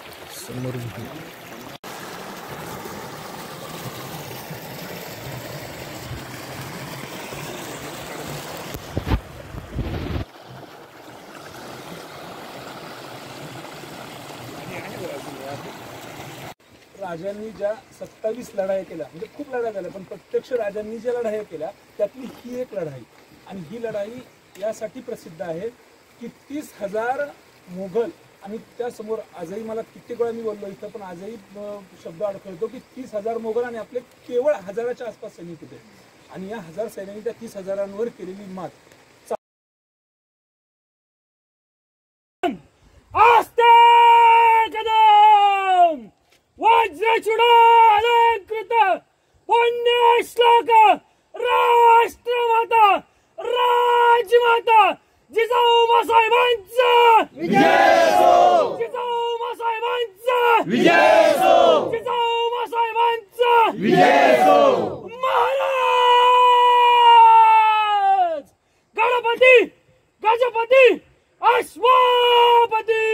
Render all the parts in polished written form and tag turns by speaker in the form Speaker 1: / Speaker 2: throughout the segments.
Speaker 1: समोर
Speaker 2: राजांनी ज्या 27 लढाया केल्या, म्हणजे खूप लढाया झाल्या, पण प्रत्यक्ष राजांनी ज्या लढाया केल्या त्यातली ही एक लढाई. आणि ही लढाई यासाठी प्रसिद्ध आहे की 30,000 मोगल, आणि त्यासमोर आजही मला कित्येक वेळा मी बोललो इथं, पण आजही शब्द अडखळतो की 30,000 मोगल आणि आपले केवळ 1000च्या आसपास सैनिक होते. आणि या 1000 सैन्यांनी त्या 30,000वर केलेली मात
Speaker 3: वज्रचूडालंकृत पुण्य श्लोक राष्ट्रमाता राजमाता जिजाऊ मासाहेबांचा विजय असो, जिजाऊ मासाहेबांचा विजय असो, जिजाऊ मासाहेबांचा विजय असो. महाराज गणपती गजपती अश्वपती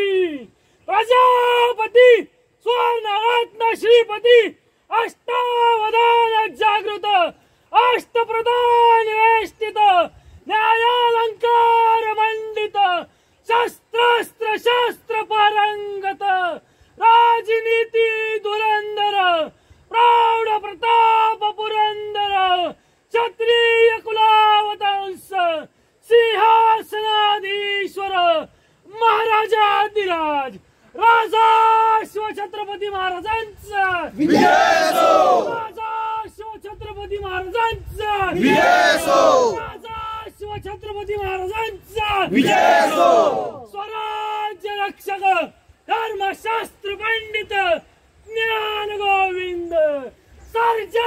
Speaker 3: प्रजापती स्वर्णरत्न श्रीपती अष्टावधान जागृत अष्टप्रधान वेष्टित न्यायालंकार मंडित शस्त्रास्त्र शस्त्र पारंगत राजनीती धुरंधर प्रौढ प्रताप पुरंदर क्षत्रिय कुलावतंस सिंहासनाधीश्वर महाराजाधिराज राजा शिवछत्रपती महाराजांचा विजय असो, राजा शिवछत्रपती महाराजांचा विजय असो, राजा शिवछत्रपती महाराजांचा विजय असो. स्वराज्य रक्षक धर्मशास्त्र पंडित ज्ञान गोविंद सर्जा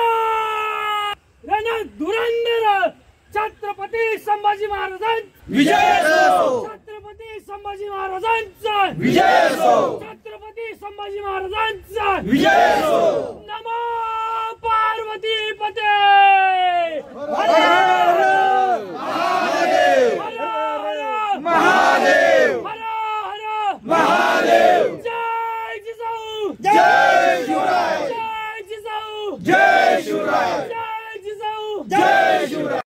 Speaker 3: रणधुरंधर छत्रपती संभाजी महाराजांचा विजय असो, छत्रपती संभाजी महाराजांचा विजय असो, छत्रपती संभाजी महाराजांचा विजय असो. नमो पार्वती पते हर हर महादेव, हर हर महादेव, हर हर महादेव. जय जिजाऊ, जय शिवराय, जय जिजाऊ, जय शिवराय, जय जिजाऊ, जय शिवराय.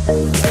Speaker 3: जय